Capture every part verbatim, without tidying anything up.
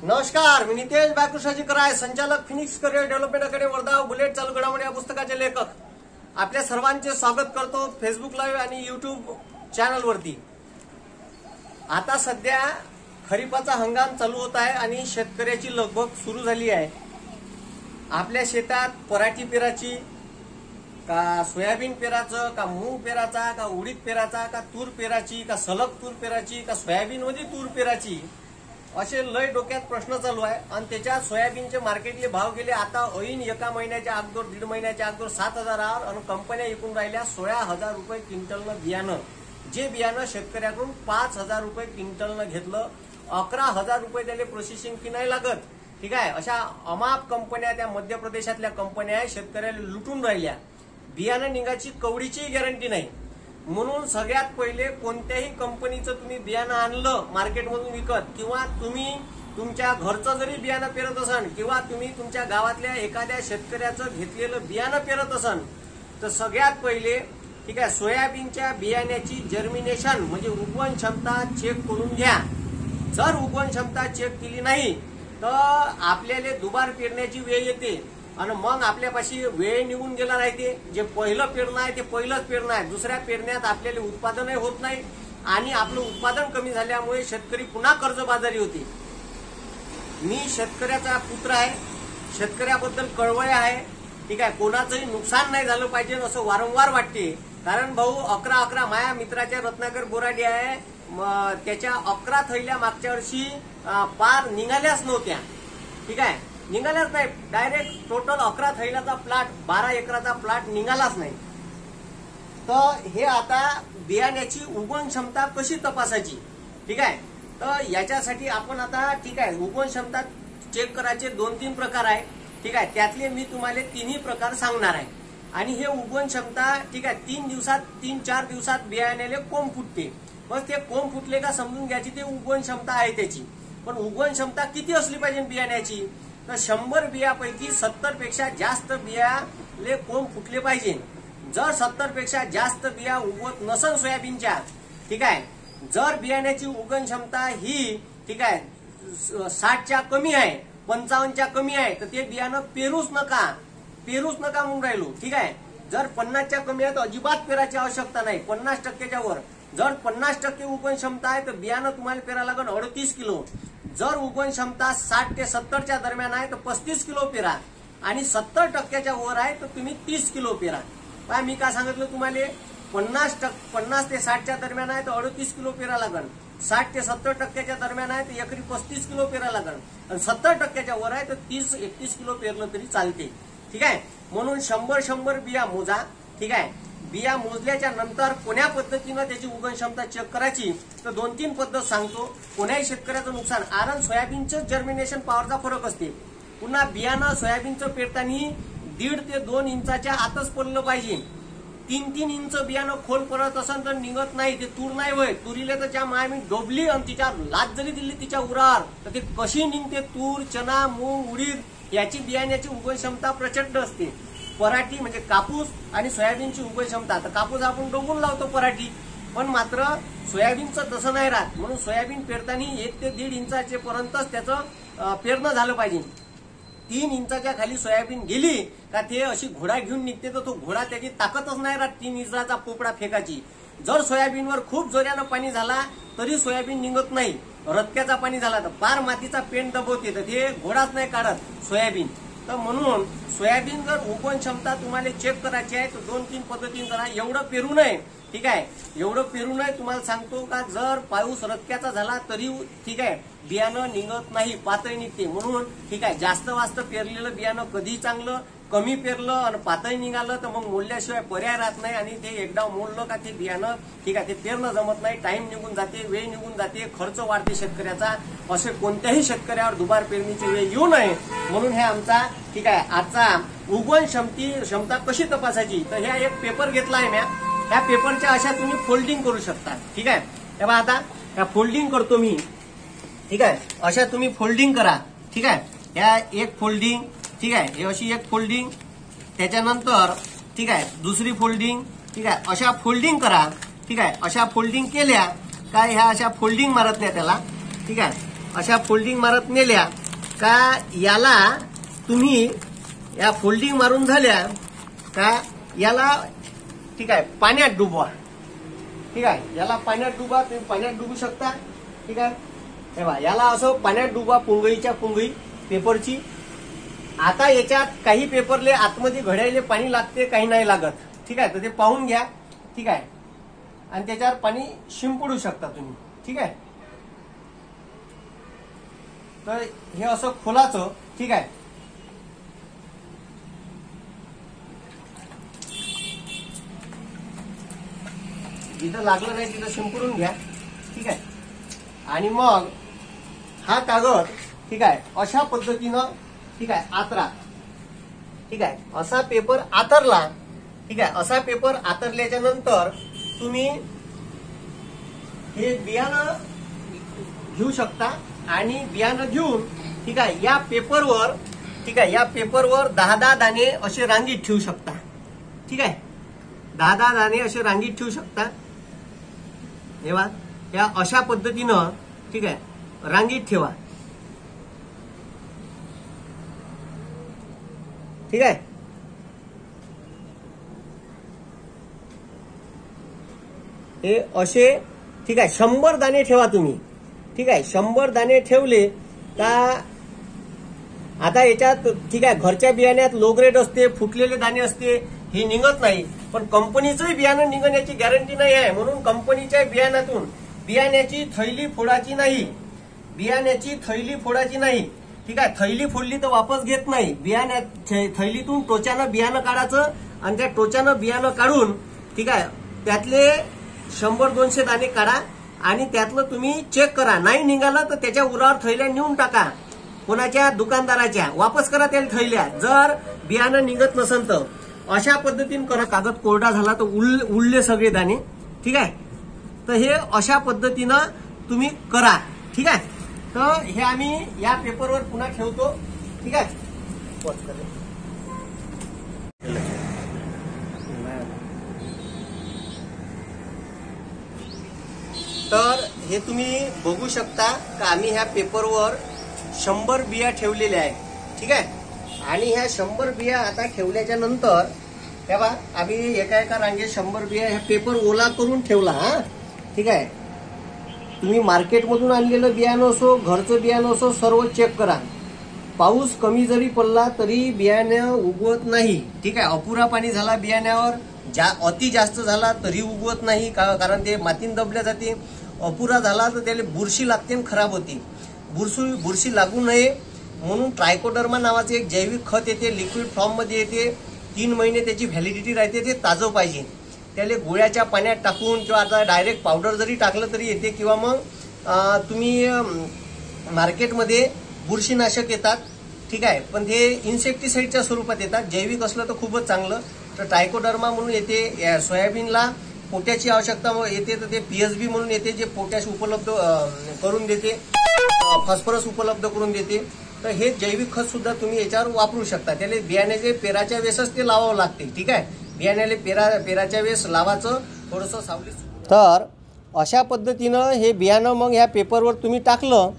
नमस्कार, मी नितेश बायकृष्णाजी कराय, संचालक Phoenix career development academy Wardha, bullet चालू घडामोडी या पुस्तकाचे लेखक. आपल्या सर्वांचे स्वागत करतो फेसबुक लाईव्ह आणि युट्यूब चॅनलवरती. आता सध्या खरीपाचा हंगाम चालू होत आहे आणि शेतकऱ्याची लगबग सुरू झाली आहे. आपल्या शेतात पराठी पेराची का सोयाबीन पेराचं का मूग पेराचा का उडीद पेराचा का तूर पेराची का सलग तूर पेराची का सोयाबीन मध्ये तूर पेराची असे लय डोक्यात प्रश्न चालू आहे. आणि त्याच्यात सोयाबीनचे मार्केटले भाव गेले आता ऐन एका महिन्याच्या अगोदर दीड महिन्याच्या अगोदर सात हजारावर आणि कंपन्या विकून राहिल्या सोळा हजार रुपये क्विंटलनं बियाणं. जे बियाणं शेतकऱ्याकडून पाच हजार रुपये क्विंटलनं घेतलं, अकरा हजार रुपये त्याला प्रोसेसिंग फी नाही लागत. ठीक आहे, अशा अमाप कंपन्या त्या मध्य प्रदेशातल्या कंपन्या आहे, शेतकऱ्याला लुटून राहिल्या. बियाणं निघाची कवडीची गॅरंटी नाही. म्हणून सगळ्यात पहिले कोणत्याही कंपनीचं तुम्ही बियाणं आणलं मार्केटमधून विकत किंवा तुम्ही तुमच्या घरचं जरी बियाणं पेरत असाल किंवा तुम्ही तुमच्या गावातल्या एखाद्या शेतकऱ्याचं घेतलेलं बियाणं पेरत असाल तर सगळ्यात पहिले ठीक आहे सोयाबीनच्या बियाण्याची जर्मिनेशन म्हणजे उगवण क्षमता चेक करून घ्या. जर उगवण क्षमता चेक केली नाही तर आपल्याला दुबार पेरण्याची वेळ येते आणि मग आपल्यापाशी वेळ निघून गेला नाही. ते जे पहिलं पेरणं आहे ते पहिलंच पेरणं आहे. दुसऱ्या पेरण्यात आपल्याला उत्पादनही होत नाही आणि आपलं उत्पादन कमी झाल्यामुळे शेतकरी पुन्हा कर्जबाजारी होते. मी शेतकऱ्याचा पुत्र आहे, शेतकऱ्याबद्दल कळवळ आहे. ठीक आहे, कोणाचंही नुकसान नाही झालं पाहिजे असं वारंवार वाटते. कारण भाऊ अकरा अकरा माया मित्राच्या रत्नाकर बोराडी आहे, त्याच्या अकरा थैल्या मागच्या वर्षी पार निघाल्याच नव्हत्या. ठीक आहे, निघालाच नाही. डायरेक्ट टोटल अकरा थैल्याचा प्लॉट बारा एकराचा प्लॉट निघालाच नाही. तर हे आता बियाण्याची उगवण क्षमता कशी तपासायची. ठीक आहे, तर याच्यासाठी आपण आता ठीक आहे उगवण क्षमता चेक करायचे दोन तीन प्रकार आहे. ठीक आहे, त्यातले मी तुम्हाला तिन्ही प्रकार सांगणार आहे. आणि हे उगवण क्षमता ठीक आहे तीन दिवसात तीन चार दिवसात बियाण्याला कोंब फुटते. मग ते कोंब फुटले का समजून घ्यायची ते उगवण क्षमता आहे त्याची. पण उगवण क्षमता किती असली पाहिजे बियाण्याची तर शंभर बियापैकी सत्तर पेक्षा जास्त बियाले कोंब फुटले पाहिजे. जर सत्तर पेक्षा जास्त बिया उगवत नसन सोयाबीनच्या ठीक आहे, जर बियाण्याची उगवण क्षमता ही ठीक आहे साठच्या कमी आहे पंचावन्नच्या कमी आहे तर ते बियाणं पेरूच नका पेरूच नका म्हणून राहिलो. ठीक आहे, जर पन्नासच्या कमी आहे तर अजिबात पेरायची आवश्यकता नाही. पन्नास टक्क्याच्या वर जर पन्नास टक्के उगवण क्षमता आहे तर बियाणं तुम्हाला पेरा लागेल अडतीस किलो. जर उगवण क्षमता साठ ते सत्तरच्या दरम्यान आहे तर पस्तीस किलो पेरा आणि सत्तर टक्क्याच्या वर आहे तर तुम्ही तीस किलो पेरा. पहा मी काय सांगितलं तुम्हाला, पन्नास टक्के पन्नास ते साठच्या दरम्यान आहे तर अडतीस किलो पेरा लागल, साठ ते सत्तर टक्क्याच्या दरम्यान आहे तर एकरी पस्तीस किलो पेरा लागल आणि सत्तर टक्क्याच्या वर आहे तर तीस एकतीस किलो पेरलं तरी चालते. ठीक आहे, म्हणून शंभर शंभर बिया मोजा. ठीक आहे, बिया मोजल्याच्या नंतर कोण्या पद्धतीनं त्याची उगवण क्षमता चेक करायची तर दोन तीन पद्धत सांगतो. कोण्याही शेतकऱ्याचं नुकसान कारण सोयाबीनचं जर्मिनेशन पॉवरचा फरक असते. पुन्हा बियाणं सोयाबीनचं पेरताना दीड ते दोन इंचाच्या आतच पडलं पाहिजे. तीन तीन इंच बियाणं खोल पडत असेल तर निघत नाही, ते तूर नाही होय. तुरीला तर ज्या माया मी डोबली आणि तिच्या लाच जरी दिली तिच्या उरावर तर ते कशी निघते. तूर चना मूग उडीद याची बियाण्याची उगवण क्षमता प्रचंड असते. पराठी म्हणजे कापूस आणि सोयाबीनची उगवण क्षमता, तर कापूस आपण डोबून लावतो पराठी, पण मात्र सोयाबीनचं तसं नाही राहत. म्हणून सोयाबीन पेरताना एक ते दीड इंचाचे पर्यंतच त्याचं पेरणं झालं पाहिजे. तीन इंचाच्या खाली सोयाबीन गेली का ते अशी घोडा घेऊन निघते तर तो घोडा त्याची ताकदच नाही राहत तीन इंचाचा पोपडा फेकाची. जर सोयाबीनवर खूप जोरानं पाणी झाला तरी सोयाबीन निघत नाही. रत्क्याचा पाणी झाला तर पार मातीचा पेंट दबवते तर ते घोडाच नाही काढत सोयाबीन. तर म्हणून सोयाबीन जर उगवण क्षमता तुम्हाला चेक करायची आहे तर दोन तीन पद्धतीने करा. एवढं पेरू नये. ठीक आहे, एवढं पेरू नये. तुम्हाला सांगतो का जर पाऊस रत्क्याचा झाला तरी ठीक आहे बियाणं निघत नाही, पातळी निघते. म्हणून ठीक आहे जास्त वास्त पेरलेलं बियाणं कधी चांगलं, कमी पेरलं आणि पातळी निघालं तर मग मोडल्याशिवाय पर्याय राहत नाही. आणि ते एकदा मोडलं का ते बियाणं ठीक आहे ते पेरणं जमत नाही, टाइम निघून जाते, वेळ निघून जाते, खर्च वाढते शेतकऱ्याचा. असे कोणत्याही शेतकऱ्यावर दुबार पेरणीची वेळ येऊ नये म्हणून हे आमचा ठीक आहे आजचा उगवण क्षमती क्षमता कशी तपासायची तर ह्या एक पेपर घेतला आहे म्या. ह्या पेपरच्या अशा तुम्ही फोल्डिंग करू शकता. ठीक आहे, तेव्हा आता ह्या फोल्डिंग करतो मी. ठीक आहे, अशा तुम्ही फोल्डिंग करा. ठीक आहे, ह्या एक फोल्डिंग ठीक आहे हे अशी एक फोल्डिंग, त्याच्यानंतर ठीक आहे दुसरी फोल्डिंग. ठीक आहे, अशा फोल्डिंग करा. ठीक आहे, अशा फोल्डिंग केल्या काय ह्या अशा फोल्डिंग मारत नाही त्याला. ठीक आहे, अशा फोल्डिंग मारत नेल्या का याला तुम्ही या फोल्डिंग मारून झाल्या का याला ठीक आहे पाण्यात डुबवा. ठीक आहे, याला पाण्यात डुबा, तुम्ही पाण्यात डुबू शकता. ठीक आहे, हे बघा याला असं पाण्यात डुबा पुंगईच्या पुंगई पेपरची. आता याच्यात काही पेपरले आतमध्ये घड्याले पाणी लागते, काही नाही लागत. ठीक आहे, तर ते पाहून घ्या. ठीक आहे, आणि त्याच्यावर पाणी शिंपडू शकता तुम्ही. ठीक आहे, तर हे असं खोलाचं. ठीक आहे, जिथं लागलं नाही तिथं शिंपडून घ्या. ठीक आहे, आणि मग हा कागद ठीक आहे अशा पद्धतीनं ठीक आहे आतरा. ठीक आहे, असा पेपर आतरला. ठीक आहे, असा पेपर आतरल्याच्या नंतर तुम्ही हे बियाणं घेऊ शकता आणि बियाणं घेऊन ठीक आहे या पेपरवर ठीक आहे या पेपरवर दहा दहा दाणे असे रांगीत ठेवू शकता. ठीक आहे, दहा दहा दाणे असे रांगीत ठेवू शकता. तेव्हा या अशा पद्धतीनं ठीक आहे रांगीत ठेवा. ठीक आहे, हे असे ठीक आहे शंभर दाणे ठेवा तुम्ही. ठीक आहे, शंभर दाणे ठेवले का आता याच्यात ठीक आहे घरच्या बियाण्यात लो ग्रेड असते, फुटलेले दाणे असते, हे निघत नाही. पण कंपनीचंही बियाणं निघण्याची गॅरंटी नाही आहे. म्हणून कंपनीच्या बियाण्यातून बियाण्याची थैली फोडायची नाही. बियाण्याची थैली फोडायची नाही. ठीक आहे, थैली फोडली तर वापस घेत नाही. बियाण्या थैलीतून टोच्यानं बियाणं काढायचं आणि त्या टोच्यानं बियाणं काढून ठीक आहे त्यातले शंभर दोनशे दाणे काढा आणि त्यातलं तुम्ही चेक करा. नाही निघालं तर त्याच्या उरावर थैल्या नेऊन टाका, कोणाच्या दुकानदाराच्या, वापस करा त्या थैल्या. जर बियाणं निघत नसेल तर अशा पद्धतीने करा. कागद कोरडा झाला तर उल उरले सगळे दाणे. ठीक आहे, तर हे अशा पद्धतीनं तुम्ही करा. ठीक आहे, तर हे आम्ही या पेपरवर पुन्हा ठेवतो. ठीक आहे, तर हे तुम्ही बघू शकता का आम्ही ह्या पेपरवर शंभर बिया ठेवलेल्या आहेत. ठीक आहे, आणि ह्या शंभर बिया आता ठेवल्याच्या नंतर तेव्हा आम्ही एका एका रांगेत शंभर बिया ह्या पेपर ओला करून ठेवला. हा ठीक आहे, तुम्ही मार्केटमधून आणलेलं बियाणं असो, घरचं बियाणं असो, सर्व चेक करा. पाऊस कमी जरी पडला तरी बियाणं उगवत नाही. ठीक आहे, अपुरा पाणी झाला बियाण्यावर, जा अति जास्त झाला तरी उगवत नाही, कारण ते मातीन दबल्या जाते. अपुरा झाला तर त्याला बुरशी लागते आणि खराब होते. बुरशी बुरशी लागू नये म्हणून ट्रायकोडर्मा नावाचे एक जैविक खत येते, लिक्विड फॉर्म मध्ये येते. तीन महिने त्याची व्हॅलिडिटी राहते. ते ताजं पाहिजे. त्याला गोळ्याच्या पाण्यात टाकून किंवा आता डायरेक्ट पावडर जरी टाकलं तरी येते, किंवा मग तुम्ही मार्केटमध्ये बुरशीनाशक येतात. ठीक आहे, पण ते इन्सेक्टिसाइडच्या स्वरूपात येतात. जैविक असलं तर खूपच चांगलं. तर ट्रायकोडर्मा म्हणून येते. सोयाबीनला पोटॅशची आवश्यकता येते तर ते पीएसबी म्हणून येते, जे पोटॅश उपलब्ध करून देते, फॉस्फरस उपलब्ध करून देते. तर हे जैविक खत सुद्धा तुम्ही याच्यावर वापरू शकता. त्याला बियाण्याचे पेराच्या वेळेसच ते लावावं लागते. ठीक आहे, बियाण्याला पेरा पेराच्या वेळेस लावायचं थोडंसं सावली. तर अशा पद्धतीनं हे बियाणं मग ह्या पेपरवर तुम्ही टाकलं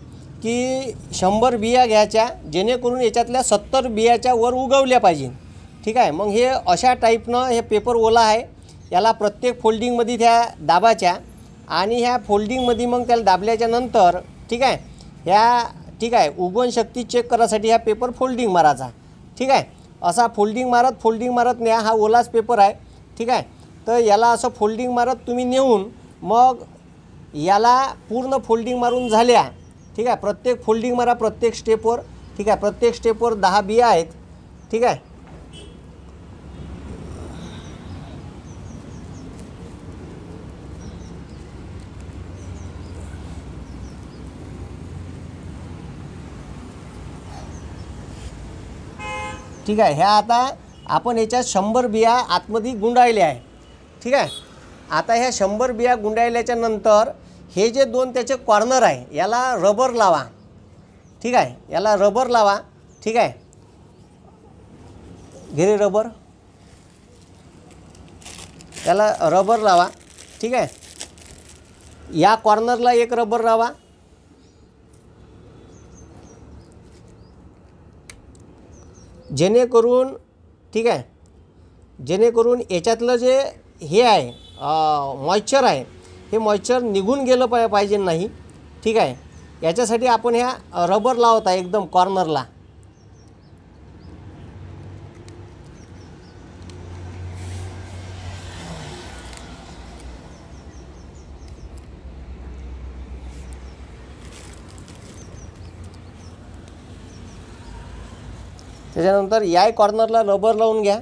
की शंभर बिया घ्यायच्या, जेणेकरून याच्यातल्या सत्तर बियाच्या वर उगवल्या पाहिजे. ठीक आहे, मग हे अशा टाईपनं हे पेपर ओला आहे. याला प्रत्येक फोल्डिंगमध्ये त्या दाबाच्या आणि ह्या फोल्डिंगमध्ये मग त्याला दाबल्याच्या नंतर ठीक आहे ह्या ठीक आहे उगवण शक्ती चेक करायसाठी ह्या पेपर फोल्डिंग मारायचा. ठीक आहे, असा फोल्डिंग मारत फोल्डिंग मारत न्या. हा ओलाच पेपर आहे. ठीक आहे, तर याला असं फोल्डिंग मारत तुम्ही नेऊन मग याला पूर्ण फोल्डिंग मारून झाल्या. ठीक आहे, प्रत्येक फोल्डिंग मारा प्रत्येक स्टेपवर. ठीक आहे, प्रत्येक स्टेपवर दहा बिया आहेत. ठीक आहे, ठीक आहे, ह्या आता आपण याच्यात शंभर बिया आतमध्ये गुंडाळल्या आहे. ठीक आहे, आता ह्या शंभर बिया गुंडाळल्याच्या नंतर हे जे दोन त्याचे कॉर्नर आहे याला रबर लावा. ठीक आहे, याला रबर लावा. ठीक आहे, घे रबर, याला रबर लावा. ठीक आहे, या कॉर्नरला एक रबर लावा. जेणेकरून ठीक आहे, जेणेकरून याच्यातलं जे हे आहे मॉइश्चर आहे हे मॉइश्चर निघून गेलं पाय पाहिजे नाही. ठीक आहे, याच्यासाठी आपण ह्या रबर लावत आहे एकदम कॉर्नरला. त्याच्यानंतर या कॉर्नरला रबर लावून घ्या.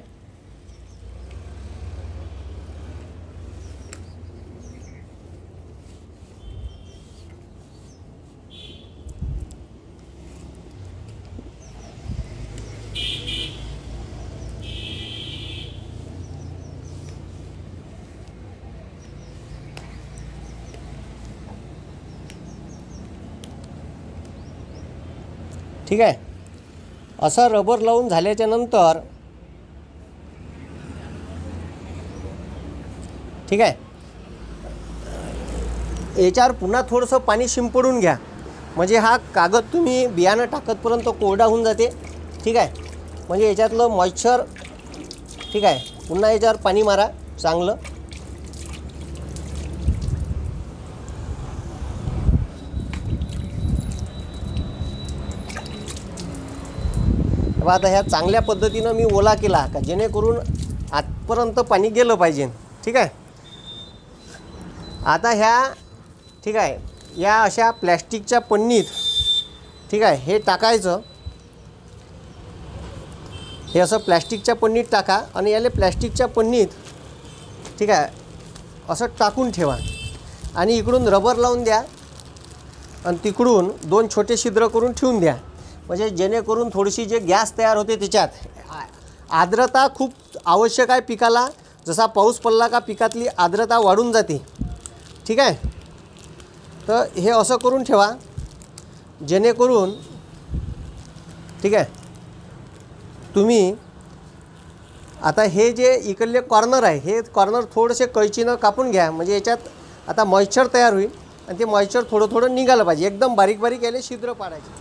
ठीक आहे, असं रबर लावून झाल्याच्या नंतर ठीक आहे, याच्यावर पुन्हा थोडंसं पाणी शिंपडून घ्या. म्हणजे हा कागद तुम्ही बियाणं टाकतपर्यंत कोरडा होऊन जाते. ठीक आहे, म्हणजे याच्यातलं मॉइश्चर ठीक आहे. पुन्हा याच्यावर पाणी मारा चांगलं. आता ह्या चांगल्या पद्धतीनं मी ओला केला का जेणेकरून आतपर्यंत पाणी गेलं पाहिजे. ठीक आहे, आता ह्या ठीक आहे या अशा प्लॅस्टिकच्या पन्नीत ठीक आहे हे टाकायचं. हे असं प्लॅस्टिकच्या पन्नीत टाका आणि याले प्लॅस्टिकच्या पन्नीत ठीक आहे असं टाकून ठेवा आणि इकडून रबर लावून द्या आणि तिकडून दोन छोटे छिद्र करून ठेवून द्या. म्हणजे जेणेकरून थोडीशी जे गॅस तयार होते त्याच्यात आर्द्रता खूप आवश्यक आहे पिकाला. जसा पाऊस पडला का पिकातली आर्द्रता वाढून जाते. ठीक आहे, तर हे असं करून ठेवा जेणेकरून ठीक आहे तुम्ही आता हे जे इकडले कॉर्नर आहे हे कॉर्नर थोडेसे कैचीनं कापून घ्या. म्हणजे याच्यात आता मॉइश्चर तयार होईल आणि ते मॉइश्चर थोडं थोडं निघालं पाहिजे. एकदम बारीक बारीक याले छिद्र पाडायचे.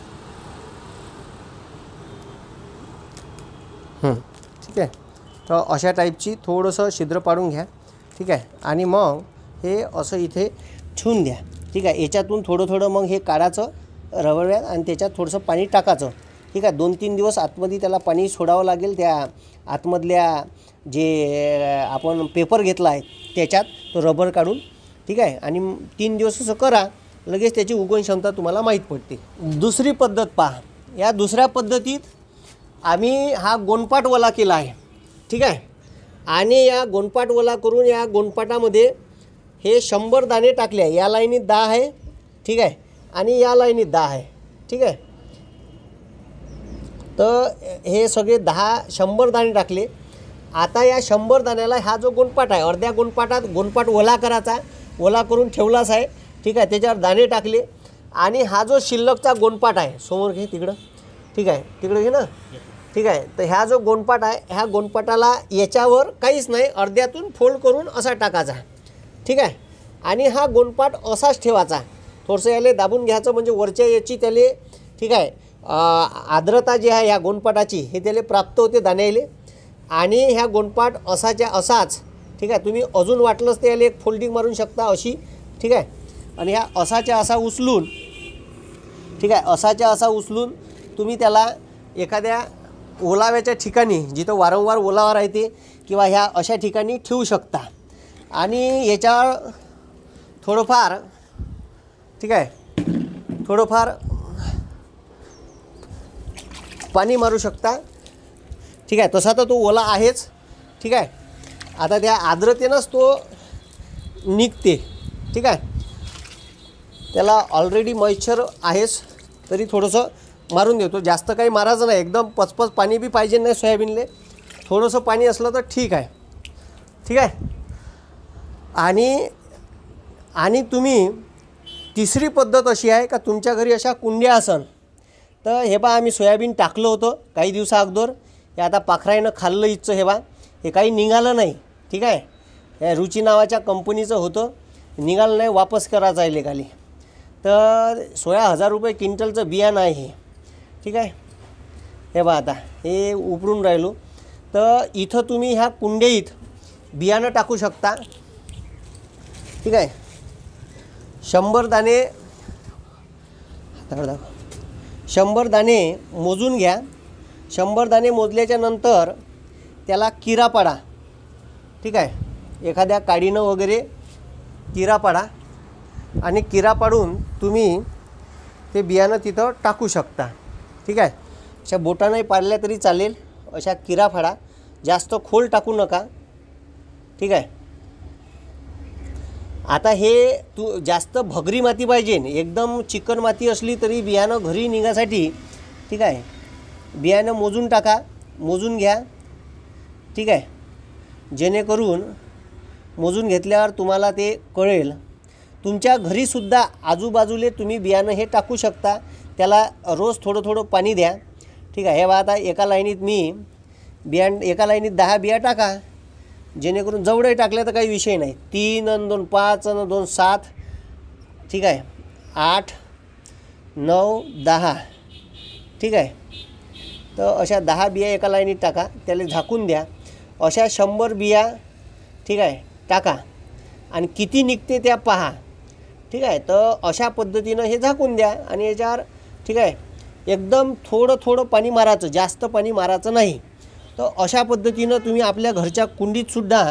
ठीक आहे, तर अशा टाईपची थोडंसं छिद्र पाडून घ्या. ठीक आहे, आणि मग हे असं इथे ठेवून द्या. ठीक आहे, याच्यातून थोडं थोडं मग हे काढायचं रबऱ्यात आणि त्याच्यात थोडंसं पाणी टाकायचं. ठीक आहे, दोन तीन दिवस आतमध्ये त्याला पाणी सोडावं लागेल. त्या आतमधल्या जे आपण पेपर घेतला आहे त्याच्यात तो रबर काढून. ठीक आहे, आणि तीन दिवस असं करा, लगेच त्याची उगवण क्षमता तुम्हाला माहीत पडते. दुसरी पद्धत पहा. या दुसऱ्या पद्धतीत आम्ही हा गोणपाट ओला केला आहे. ठीक आहे, आणि या गोणपाट ओला करून या गोणपाटामध्ये हे शंभर दाणे टाकले आहे. या लाईनीत दहा आहे. ठीक आहे, आणि या लाईनीत दहा आहे. ठीक आहे, तर हे सगळे दहा शंभर दाणे टाकले. आता या शंभर दाण्याला हा जो गोणपाट आहे अर्ध्या गोणपाटात गोणपाट ओला करायचा. ओला करून ठेवलाच आहे. ठीक आहे, त्याच्यावर दाणे टाकले आणि हा जो शिल्लकचा गोणपाट आहे समोर घे तिकडं. ठीक आहे, तिकडं घे ना. ठीक आहे, तर ह्या जो गोणपाट आहे ह्या गोणपाटाला याच्यावर काहीच नाही अर्ध्यातून फोल्ड करून असा टाकायचा. ठीक आहे, आणि हा गोणपाट असाच ठेवायचा. थोडंसं याले दाबून घ्यायचं म्हणजे वरच्या याची त्याले ठीक आहे आर्द्रता जी आहे ह्या गोणपाटाची हे त्याला प्राप्त होते दाण्याले. आणि ह्या गोणपाट असाच्या असाच ठीक आहे तुम्ही अजून वाटलंच त्याला एक फोल्डिंग मारून शकता अशी. ठीक आहे, आणि ह्या असाच्या असा उचलून ठीक आहे असाच्या असा उचलून तुम्ही त्याला एखाद्या ओलाव्याच्या ठिकाणी जिथं वारंवार ओलावा राहते किंवा ह्या अशा ठिकाणी ठेवू शकता. आणि याच्यावर थोडंफार ठीक आहे थोडंफार पाणी मारू शकता. ठीक आहे, तसा तर तो ओला आहेच. ठीक आहे, आता त्या आर्द्रतेनंच तो निघते. ठीक आहे, त्याला ऑलरेडी मॉइश्चर आहेच तरी थोडंसं मारून देतो. जास्त काही मारायचं नाही. एकदम पचपच पाणी बी पाहिजे नाही सोयाबीनले. थोडंसं पाणी असलं तर ठीक आहे. ठीक आहे, आणि आणि तुम्ही तिसरी पद्धत अशी आहे का तुमच्या घरी अशा कुंड्या असन तर हे बा आम्ही सोयाबीन टाकलं होतं काही दिवसा अगोदर. हे आता पाखराईनं खाल्लं इथचं. हे बा हे काही निघालं नाही. ठीक आहे, या रुची नावाच्या कंपनीचं होतं. निघालं नाही, वापस करायचं आहे लेखाली. तर सोळा हजार रुपये क्विंटलचं बियाणं आहे हे. ठीक आहे, हे बघा आता हे उपडून राहिलो. तर इथं तुम्ही ह्या कुंडीत बियाणं टाकू शकता. ठीक आहे. शंभर दाणे शंभर दाणे मोजून घ्या. शंभर दाणे मोजल्याच्या नंतर त्याला किरा पाडा. ठीक आहे. एखाद्या काडीनं वगैरे किरा पाडा आणि किरा पाडून तुम्ही ते बियाणं तिथं टाकू शकता. ठीक आहे. अशा बोटाने पाडल्या तरी चालेल. अशा किरा फाडा. जास्त खोल टाकू नका. ठीक आहे. आता हे तू जास्त भगरी माती पाहिजे, एकदम चिकन माती असली तरी बियाणं घरी निघासाठी. ठीक आहे. बियाणं मोजून टाका, मोजून घ्या. ठीक आहे. जेणेकरून मोजून घेतल्यावर तुम्हाला ते कळेल. तुमच्या घरीसुद्धा आजूबाजूले तुम्ही बियाणं हे टाकू शकता. त्याला रोज थोडं थोडं पाणी द्या. ठीक आहे. हे बघा आता एका लाईनीत मी बियाण एका लाईनीत दहा बिया टाका. जेणेकरून जेवढे टाकले तर काही विषय नाही. तीन आणि दोन पाच आणि दोन सात. ठीक आहे. आठ नऊ दहा. ठीक आहे. तर अशा दहा बिया एका लाईनीत टाका. त्याला झाकून द्या. अशा शंभर बिया ठीक आहे टाका आणि किती निघते त्या पहा. ठीक आहे. तर अशा पद्धतीनं हे झाकून द्या आणि याच्यावर ठीक आहे एकदम थोडं थोडं पाणी मारायचं, जास्त पाणी मारायचं नाही. तर अशा पद्धतीनं तुम्ही आपल्या घरच्या कुंडीतसुद्धा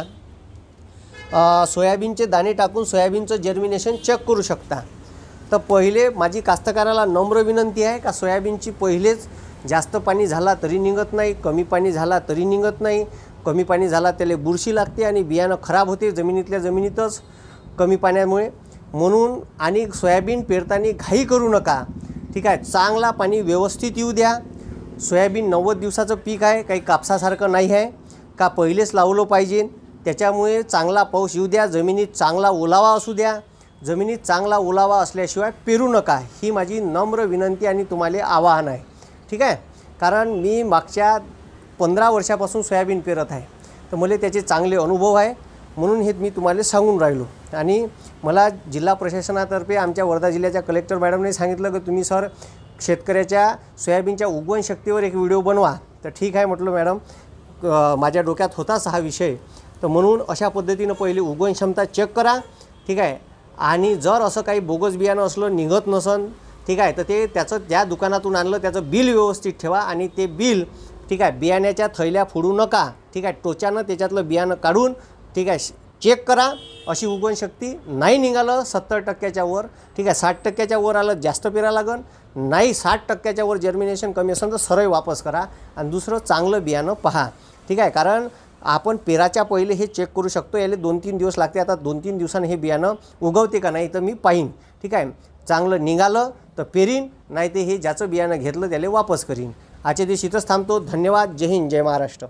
सोयाबीनचे दाणे टाकून सोयाबीनचं जर्मिनेशन चेक करू शकता. तर पहिले माझी कास्तकाराला नम्र विनंती आहे का सोयाबीनची पहिलेच जास्त पाणी झाला तरी निघत नाही, कमी पाणी झाला तरी निघत नाही. कमी पाणी झाला त्याला बुरशी लागते आणि बियाणं खराब होते जमिनीतल्या जमिनीतच कमी पाण्यामुळे. म्हणून आणि सोयाबीन पेरताना घाई करू नका. ठीक आहे. चांगला पाणी व्यवस्थित येऊ द्या. सोयाबीन नव्वद दिवसाचं पीक आहे, काही कापसासारखं नाही आहे का पहिलेच लावलं पाहिजे. त्याच्यामुळे चांगला पाऊस येऊ द्या. जमिनीत चांगला ओलावा असू द्या. जमिनीत चांगला ओलावा असल्याशिवाय पेरू नका. ही माझी नम्र विनंती आणि तुम्हाला आवाहन आहे. ठीक आहे. कारण मी मागच्या पंधरा वर्षापासून सोयाबीन पेरत आहे. तर मला त्याचे चांगले अनुभव आहे. म्हणून हे मी तुम्हाला सांगून राहिलो. आणि मला जिल्हा प्रशासनातर्फे आमच्या वर्धा जिल्ह्याच्या कलेक्टर मॅडमने सांगितलं की तुम्ही सर शेतकऱ्याच्या सोयाबीनच्या उगवण शक्तीवर एक व्हिडिओ बनवा. तर ठीक आहे म्हटलं मॅडम, माझ्या डोक्यात होताच हा विषय. तर म्हणून अशा पद्धतीनं पहिले उगवण क्षमता चेक करा. ठीक आहे. आणि जर असं काही बोगस बियाणं असलं निघत नसन ठीक आहे तर ते त्याचं त्या दुकानातून आणलं त्याचं बिल व्यवस्थित ठेवा आणि ते बिल ठीक आहे बियाण्याच्या थैल्या फोडू नका. ठीक आहे. टोचानं त्याच्यातलं बियाणं काढून ठीक आहे चेक करा. अशी उगवण शक्ती नाही निघालं सत्तर टक्क्याच्या वर ठीक आहे साठ टक्क्याच्या वर आलं जास्त पेरा लागन. नाही साठ टक्क्याच्या वर जर्मिनेशन कमी असेल तर सरळ वापस करा आणि दुसरं चांगलं बियाणं पहा. ठीक आहे. कारण आपण पेराच्या पहिले हे चेक करू शकतो. याला दोन तीन दिवस लागते. आता दोन तीन दिवसांनी हे बियाणं उगवते का नाही तर मी पाहीन. ठीक आहे. चांगलं निघालं तर पेरीन, नाही ते हे ज्याचं बियाणं घेतलं त्याला वापस करीन. आजच्या दिवशी इथंच थांबतो. धन्यवाद. जय हिंद, जय महाराष्ट्र.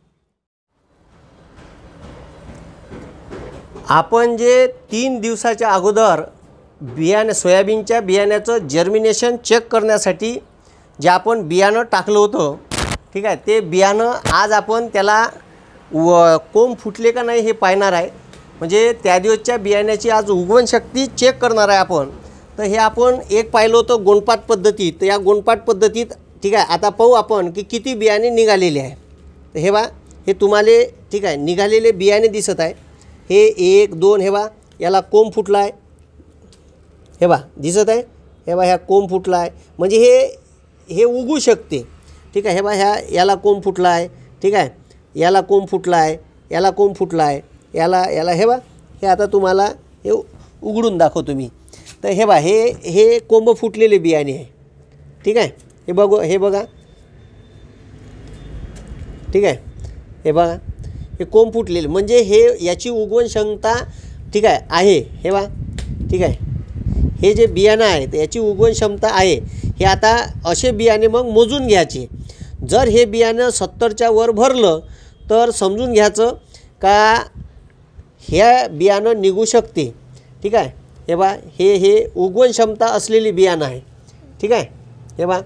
आपण जे तीन दिवसाच्या अगोदर बियाणे सोयाबीनच्या बियाण्याचं जर्मिनेशन चेक करण्यासाठी जे आपण बियाणं टाकलं होतं ठीक आहे ते बियाणं आज आपण त्याला व कोंब फुटले का नाही हे पाहणार आहे. म्हणजे त्या दिवसच्या बियाण्याची आज उगवण शक्ती चेक करणार आहे आपण. तर हे आपण एक पाहिलं होतं गोंडपाट पद्धतीत. तर या गोंडपाट पद्धतीत ठीक आहे आता पाहू आपण की किती बियाणे निघालेले आहे. तर हे बा हे तुम्हाला ठीक आहे निघालेले बियाणे दिसत आहे. हे एक दोन हे बा याला कोंब फुटला आहे. हे बा दिसत आहे. हे बा ह्या कोंब फुटला आहे म्हणजे हे हे उगू शकते. ठीक आहे. हे बा ह्या याला कोंब फुटला आहे. ठीक आहे. याला कोंब फुटला आहे. याला कोंब फुटला आहे. याला याला हे बा हे आता तुम्हाला हे उघडून दाखवतो मी. तर हे बा हे हे कोंब फुटलेले बियाणे आहे. ठीक आहे. हे बघू हे बघा. ठीक आहे. हे बघा हे कोंब फुटलेले म्हणजे हे याची उगवण क्षमता ठीक आहे आहे. हे बा ठीक आहे. हे जे बियाणं आहे तर याची उगवण क्षमता आहे. हे आता असे बियाणे मग मोजून घ्यायचे. जर हे बियाणं सत्तरच्या वर भरलं तर समजून घ्यायचं का ह्या बियाणं निघू शकते. ठीक आहे. हे बा हे हे उगवण क्षमता असलेली बियाणं आहे. ठीक आहे. हे बा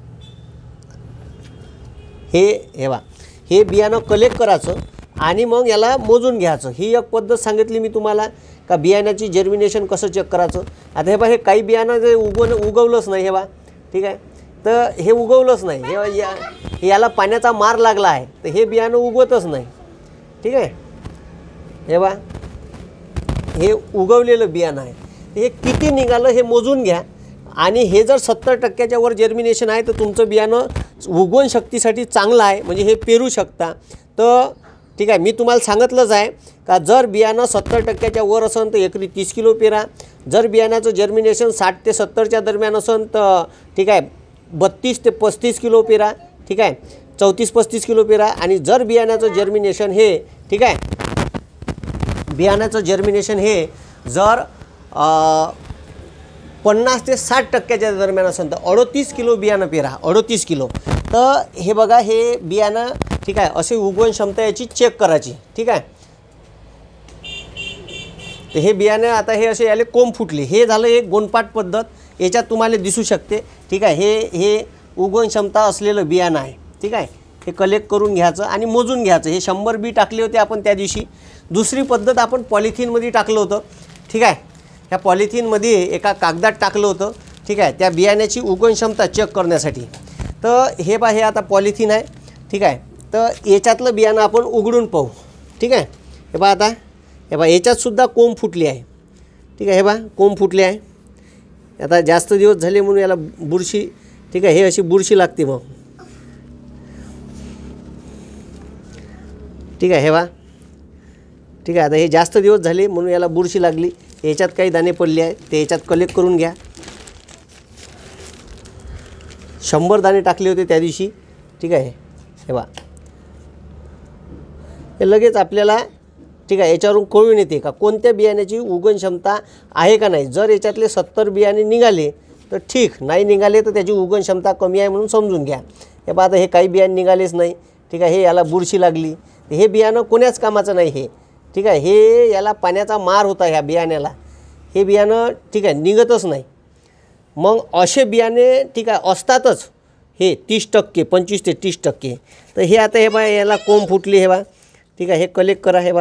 हे हे बा हे बियाणं कलेक्ट करायचं आणि मग याला मोजून घ्यायचं. ही एक पद्धत सांगितली मी तुम्हाला का बियाण्याची जर्मिनेशन कसं चेक करायचं. आता हे बा हे काही बियाणं जे उगवण उगवलंच नाही. हे बा ठीक आहे. तर हे उगवलंच नाही, हे या याला पाण्याचा मार लागला आहे तर हे बियाणं उगवतच नाही. ठीक आहे, हे बा हे उगवलेलं बियाणं आहे. हे किती निघालं हे मोजून घ्या आणि हे जर सत्तर टक्क्याच्या वर जर्मिनेशन आहे तर तुमचं बियाणं उगवण शक्तीसाठी चांगलं आहे, म्हणजे हे पेरू शकता. तर ठीक आहे, मी तुम्हाला सांगितलंच आहे का जर बियाणं सत्तर टक्क्याच्या वर असेल तर एकरी तीस किलो पेरा. जर बियाण्याचं जर्मिनेशन साठ ते सत्तरच्या दरम्यान असेल तर ठीक आहे बत्तीस ते पस्तीस किलो पेरा. ठीक आहे, चौतीस पस्तीस किलो पेरा. आणि जर बियाण्याचं जर्मिनेशन हे ठीक आहे बियाण्याचं जर्मिनेशन हे जर पन्नास ते साठ टक्क्याच्या दरम्यान असेल तर अडतीस किलो बियाणं पेरा, अडतीस किलो. तर हे बघा हे बियाणं ठीक आहे असे उगवण क्षमता याची चेक करायची. ठीक आहे, तर हे बियाणं आता हे असे याले कोंब फुटले, हे झालं एक गोंडपाट पद्धत, याच्यात तुम्हाला दिसू शकते. ठीक आहे, हे हे उगवण क्षमता असलेलं बियाणं आहे. ठीक आहे, हे कलेक्ट करून घ्यायचं आणि मोजून घ्यायचं. हे शंभर बी टाकले होते आपण त्या दिवशी. दुसरी पद्धत आपण पॉलिथिनमध्ये टाकलं होतं. ठीक आहे, ह्या पॉलिथिनमध्ये एका कागदात टाकलं होतं. ठीक आहे, त्या बियाण्याची उगवण क्षमता चेक करण्यासाठी. तर हे बा हे आता पॉलिथिन आहे. ठीक आहे, तर याच्यातलं बियाणं आपण उघडून पाहू. ठीक आहे, हे बा आता हे बा याच्यातसुद्धा कोंब फुटली आहे. ठीक आहे, हे बा कोंब फुटले आहे. आता जास्त दिवस झाले म्हणून याला बुरशी ठीक आहे हे अशी बुरशी लागते मग. ठीक आहे, हे बा ठीक आहे आता हे जास्त दिवस झाले म्हणून याला बुरशी लागली. याच्यात काही दाणे पडले आहे ते याच्यात कलेक्ट करून घ्या. शंभर दाणे टाकले होते त्या दिवशी. ठीक आहे, हे बा हे लगेच आपल्याला ठीक आहे याच्यावरून कळून येते का कोणत्या बियाण्याची उगवण क्षमता आहे का नाही. जर याच्यातले सत्तर बियाणे निघाले तर ठीक, नाही निघाले तर त्याची उगवण क्षमता कमी आहे म्हणून समजून घ्या. हे बा आता हे काही बियाणे निघालेच नाही. ठीक आहे, हे याला बुरशी लागली. हे बियाणं कोण्याच कामाचं नाही हे. ठीक आहे, हे याला पाण्याचा मार होता ह्या बियाण्याला. हे बियाणं ठीक आहे निघतच नाही. मग असे बियाणे ठीक आहे असतातच हे तीस टक्के पंचवीस ते तीस टक्के. तर हे आता हे बा याला कोंब फुटली. हे बा ठीक आहे हे कलेक्ट करा. हे बा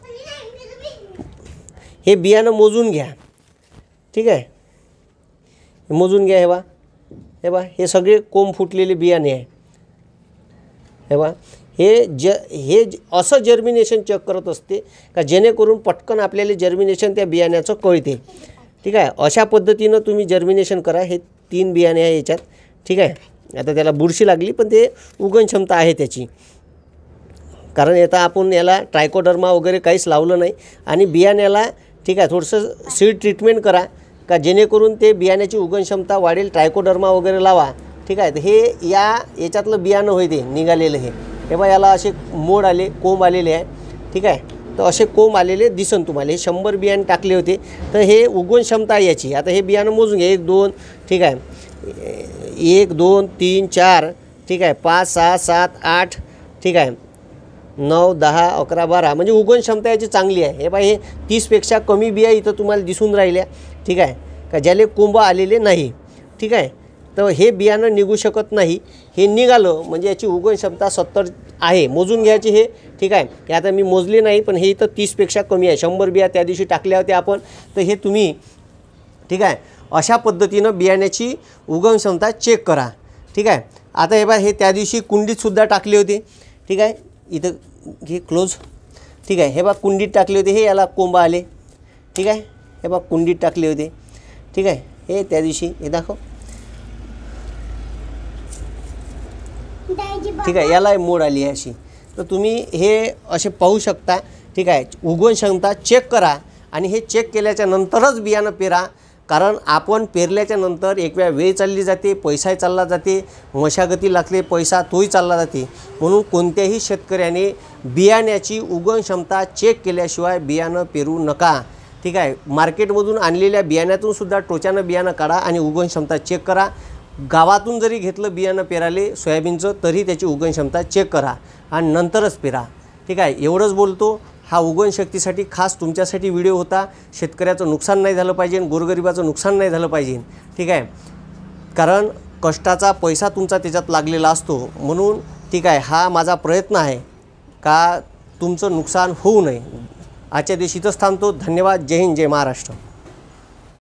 हे बियाणं मोजून घ्या. ठीक आहे, मोजून घ्या. हे बा हे बा हे सगळे कोंब फुटलेले बियाणे आहे. हे बा हे ज हे असं जर्मिनेशन चेक करत असते का जेणेकरून पटकन आपल्याला जर्मिनेशन त्या बियाण्याचं कळते. ठीक आहे, अशा पद्धतीनं तुम्ही जर्मिनेशन करा. हे तीन बियाणे आहे याच्यात. ठीक आहे, आता त्याला बुरशी लागली पण ते उगवण क्षमता आहे त्याची, कारण आता आपण याला ट्रायकोडर्मा वगैरे काहीच लावलं नाही. आणि बियाण्याला ठीक आहे थोडंसं सीड ट्रीटमेंट करा का जेणेकरून ते बियाण्याची उगवण क्षमता वाढेल. ट्रायकोडर्मा वगैरे लावा. ठीक आहे, हे या याच्यातलं बियाणं होय ते निघालेलं. हे हे बा याला असे मोड आले, कोंब आलेले आहे. ठीक आहे, तर असे कोंब आलेले दिसन तुम्हाला. हे शंभर बियाणे टाकले होते तर हे उगवण क्षमता आहे याची. आता हे बियाणं मोजून घ्या. एक दोन ठीक आहे एक दोन तीन चार ठीक आहे पाच सहा सात आठ ठीक आहे नऊ दहा अकरा बारा, म्हणजे उगवण क्षमता याची चांगली आहे. हे बा हे तीसपेक्षा कमी बिया इथं तुम्हाला दिसून राहिल्या. ठीक आहे, का ज्याले कोंब आलेले नाही. ठीक आहे, तर हे बियाणं निघू शकत नाही. हे निघालं म्हणजे याची उगवण क्षमता सत्तर आहे. मोजून घ्यायची हे. ठीक आहे, हे आता मी मोजले नाही पण हे इथं तीसपेक्षा कमी आहे. शंभर बिया त्या दिवशी टाकल्या होत्या आपण. तर हे तुम्ही ठीक आहे अशा पद्धतीनं बियाण्याची उगवण क्षमता चेक करा. ठीक आहे, आता हे बा हे त्या दिवशी कुंडीतसुद्धा टाकले होते. ठीक आहे, इथं हे क्लोज. ठीक आहे, हे बा कुंडीत टाकले होते. हे याला कोंब आले. ठीक आहे, हे बा कुंडीत टाकले होते. ठीक आहे, हे त्या दिवशी हे दाखव. ठीक आहे, याला मोड आली आहे अशी. तर तुम्ही हे असे पाहू शकता. ठीक आहे, उगवण क्षमता चेक करा आणि हे चेक केल्याच्या नंतरच बियाणं पेरा. कारण आपण पेरल्याच्या नंतर एक वेळा वेळ चालली जाते, पैसाही चालला जाते, मशागती लागते, पैसा तोही चालला जाते. म्हणून कोणत्याही शेतकऱ्याने बियाण्याची उगवण क्षमता चेक केल्याशिवाय बियाणं पेरू नका. ठीक आहे, मार्केटमधून आणलेल्या बियाण्यातूनसुद्धा टोचानं बियाणं काढा आणि उगवण क्षमता चेक करा. गावातून जरी घेतलं बियाणं पेराले सोयाबीनचं तरी त्याची उगवण क्षमता चेक करा आणि नंतरच पेरा. ठीक आहे, एवढंच बोलतो. हा उगवण शक्तीसाठी खास तुमच्यासाठी व्हिडिओ होता. शेतकऱ्याचं नुकसान नाही झालं पाहिजे, गोरगरिबाचं नुकसान नाही झालं पाहिजे. ठीक आहे, कारण कष्टाचा पैसा तुमचा त्याच्यात लागलेला असतो. म्हणून ठीक आहे हा माझा प्रयत्न आहे का तुमचं नुकसान होऊ नये. आजच्या दिवशी इथंच थांबतो. धन्यवाद. जय हिंद, जय महाराष्ट्र.